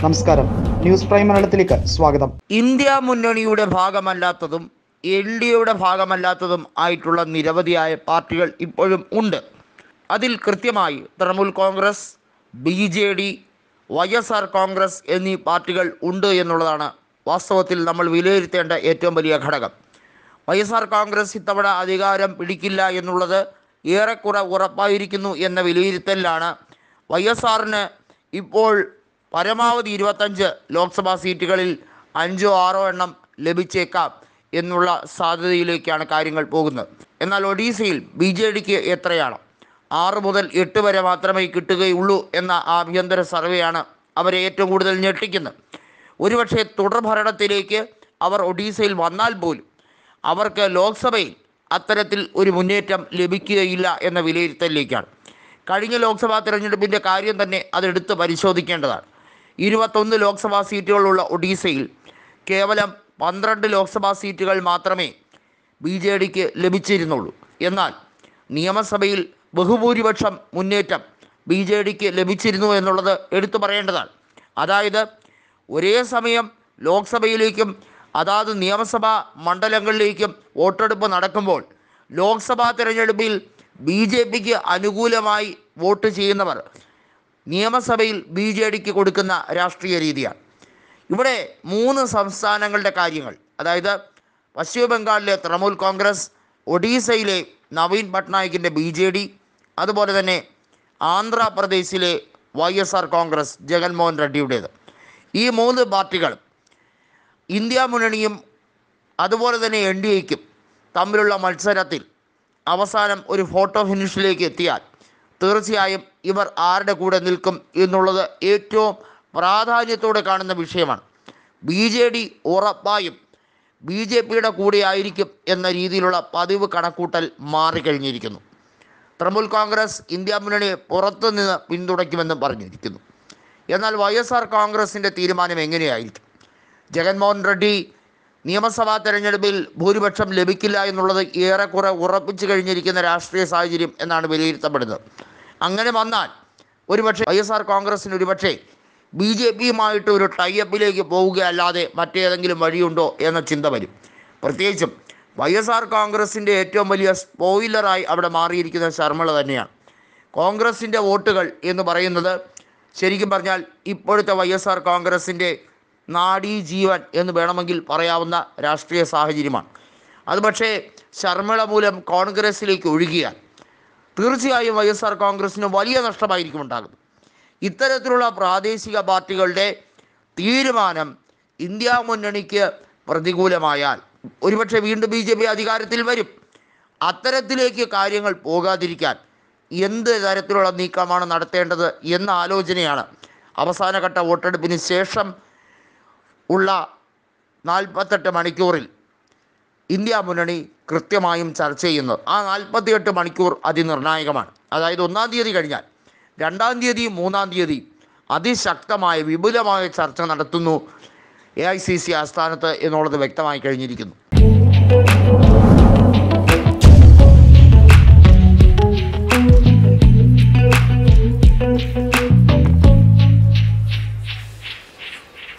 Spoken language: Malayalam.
നമസ്കാരം, ന്യൂസ് പ്രൈം മലയാളത്തിലേക്ക് സ്വാഗതം. ഇന്ത്യ മുന്നണിയുടെ ഭാഗമല്ലാത്തതും LDAയുടെ ഭാഗമല്ലാത്തതും ആയിട്ടുള്ള നിരവധിയായ പാർട്ടികൾ ഇപ്പോഴും ഉണ്ട്. അതിൽ കൃത്യമായി തൃണമൂൽ കോൺഗ്രസ്, BJD, YSR കോൺഗ്രസ് എന്നീ പാർട്ടികൾ ഉണ്ട് എന്നുള്ളതാണ് വാസ്തവത്തിൽ നമ്മൾ വിലയിരുത്തേണ്ട ഏറ്റവും വലിയ ഘടകം. YSR കോൺഗ്രസ് ഇത്തവണ അധികാരം പിടിക്കില്ല എന്നുള്ളത് ഏറെക്കുറെ ഉറപ്പായിരിക്കുന്നു എന്ന വിലയിരുത്തലിലാണ്. YSRന് ഇപ്പോൾ പരമാവധി 25 ലോക്സഭാ സീറ്റുകളിൽ 5-6 എണ്ണം ലഭിച്ചേക്കാം എന്നുള്ള സാധ്യതയിലേക്കാണ് കാര്യങ്ങൾ പോകുന്നത്. എന്നാൽ ഒഡീസയിൽ BJDക്ക് എത്രയാണ്? 6 മുതൽ 8 വരെ മാത്രമേ കിട്ടുകയുള്ളൂ എന്ന ആഭ്യന്തര സർവേയാണ് അവരെ ഏറ്റവും കൂടുതൽ ഞെട്ടിക്കുന്നത്. ഒരുപക്ഷെ തുടർഭരണത്തിലേക്ക് അവർ ഒഡീസയിൽ വന്നാൽ പോലും അവർക്ക് ലോക്സഭയിൽ അത്തരത്തിൽ ഒരു മുന്നേറ്റം ലഭിക്കുകയില്ല എന്ന വിലയിരുത്തലിലേക്കാണ്. കഴിഞ്ഞ ലോക്സഭാ തിരഞ്ഞെടുപ്പിൻ്റെ കാര്യം തന്നെ അതെടുത്ത് പരിശോധിക്കേണ്ടതാണ്. 21 ലോക്സഭാ സീറ്റുകളുള്ള ഒഡീസയിൽ കേവലം 12 ലോക്സഭാ സീറ്റുകൾ മാത്രമേ BJDക്ക് ലഭിച്ചിരുന്നുള്ളൂ. എന്നാൽ നിയമസഭയിൽ ബഹുഭൂരിപക്ഷം മുന്നേറ്റം BJDക്ക് ലഭിച്ചിരുന്നു എന്നുള്ളത് എടുത്തു പറയേണ്ടതാണ്. അതായത് ഒരേ സമയം ലോക്സഭയിലേക്കും അതാത് നിയമസഭാ മണ്ഡലങ്ങളിലേക്കും വോട്ടെടുപ്പ് നടക്കുമ്പോൾ ലോക്സഭാ തിരഞ്ഞെടുപ്പിൽ BJPക്ക് അനുകൂലമായി വോട്ട് ചെയ്യുന്നവർ നിയമസഭയിൽ BJDക്ക് കൊടുക്കുന്ന രാഷ്ട്രീയ രീതിയാണ്. ഇവിടെ 3 സംസ്ഥാനങ്ങളുടെ കാര്യങ്ങൾ, അതായത് പശ്ചിമ ബംഗാളിലെ തൃണമൂൽ കോൺഗ്രസ്, ഒഡീസയിലെ നവീൻ പട്നായിക്കിൻ്റെ BJD, അതുപോലെ തന്നെ ആന്ധ്രാപ്രദേശിലെ YSR കോൺഗ്രസ് ജഗൻമോഹൻ റെഡ്ഡിയുടേത്. ഈ 3 പാർട്ടികളും ഇന്ത്യ മുന്നണിയും അതുപോലെ തന്നെ NDAയ്ക്കും തമ്മിലുള്ള മത്സരത്തിൽ അവസാനം ഒരു ഫോട്ടോ ഫിനിഷിലേക്ക് എത്തിയാൽ തീർച്ചയായും ഇവർ ആരുടെ കൂടെ നിൽക്കും എന്നുള്ളത് ഏറ്റവും പ്രാധാന്യത്തോടെ കാണുന്ന വിഷയമാണ്. BJD ഉറപ്പായും BJPയുടെ കൂടെ ആയിരിക്കും എന്ന രീതിയിലുള്ള പതിവ് കണക്കൂട്ടൽ മാറിക്കഴിഞ്ഞിരിക്കുന്നു. തൃണമൂൽ കോൺഗ്രസ് ഇന്ത്യ മുന്നണിയെ പുറത്തുനിന്ന് പിന്തുണയ്ക്കുമെന്ന് പറഞ്ഞിരിക്കുന്നു. എന്നാൽ YSR കോൺഗ്രസിൻ്റെ തീരുമാനം എങ്ങനെയായിരിക്കും? ജഗൻമോഹൻ റെഡ്ഡി നിയമസഭാ തെരഞ്ഞെടുപ്പിൽ ഭൂരിപക്ഷം ലഭിക്കില്ല എന്നുള്ളത് ഏറെക്കുറെ ഉറപ്പിച്ചു കഴിഞ്ഞിരിക്കുന്ന രാഷ്ട്രീയ സാഹചര്യം എന്നാണ് വിലയിരുത്തപ്പെടുന്നത്. അങ്ങനെ വന്നാൽ ഒരുപക്ഷെ YSR കോൺഗ്രസിന് ഒരുപക്ഷെ BJPയുമായിട്ട് ഒരു ടൈഅപ്പിലേക്ക് പോവുകയല്ലാതെ മറ്റേതെങ്കിലും വഴിയുണ്ടോ എന്ന ചിന്ത വരും. പ്രത്യേകിച്ചും YSR കോൺഗ്രസിൻ്റെ ഏറ്റവും വലിയ സ്പോയിലറായി അവിടെ മാറിയിരിക്കുന്ന ശർമ്മിള തന്നെയാണ്. കോൺഗ്രസിൻ്റെ വോട്ടുകൾ എന്ന് പറയുന്നത് ശരിക്കും പറഞ്ഞാൽ ഇപ്പോഴത്തെ YSR കോൺഗ്രസിൻ്റെ നാഡീജീവൻ എന്ന് വേണമെങ്കിൽ പറയാവുന്ന രാഷ്ട്രീയ സാഹചര്യമാണ്. അത് പക്ഷേ ശർമ്മിള മൂലം കോൺഗ്രസിലേക്ക് ഒഴുകിയാൽ തീർച്ചയായും YSR കോൺഗ്രസിന് വലിയ നഷ്ടമായിരിക്കും ഉണ്ടാകുന്നത്. ഇത്തരത്തിലുള്ള പ്രാദേശിക പാർട്ടികളുടെ തീരുമാനം ഇന്ത്യ മുന്നണിക്ക് പ്രതികൂലമായാൽ ഒരുപക്ഷെ വീണ്ടും BJP അധികാരത്തിൽ വരും. അത്തരത്തിലേക്ക് കാര്യങ്ങൾ പോകാതിരിക്കാൻ എന്ത് തരത്തിലുള്ള നീക്കമാണ് നടത്തേണ്ടത് എന്ന ആലോചനയാണ് അവസാനഘട്ട വോട്ടെടുപ്പിന് ശേഷം ഉള്ള 48 മണിക്കൂറിൽ ഇന്ത്യ മുന്നണി കൃത്യമായും ചർച്ച ചെയ്യുന്നത്. ആ 48 മണിക്കൂർ അതിനിർണായകമാണ്. അതായത് 1-ാം തീയതി കഴിഞ്ഞാൽ 2-ാം തീയതി 3-ാം തീയതി അതിശക്തമായ വിപുലമായ ചർച്ച നടത്തുന്നു AICC ആസ്ഥാനത്ത് എന്നുള്ളത് വ്യക്തമായി കഴിഞ്ഞിരിക്കുന്നു.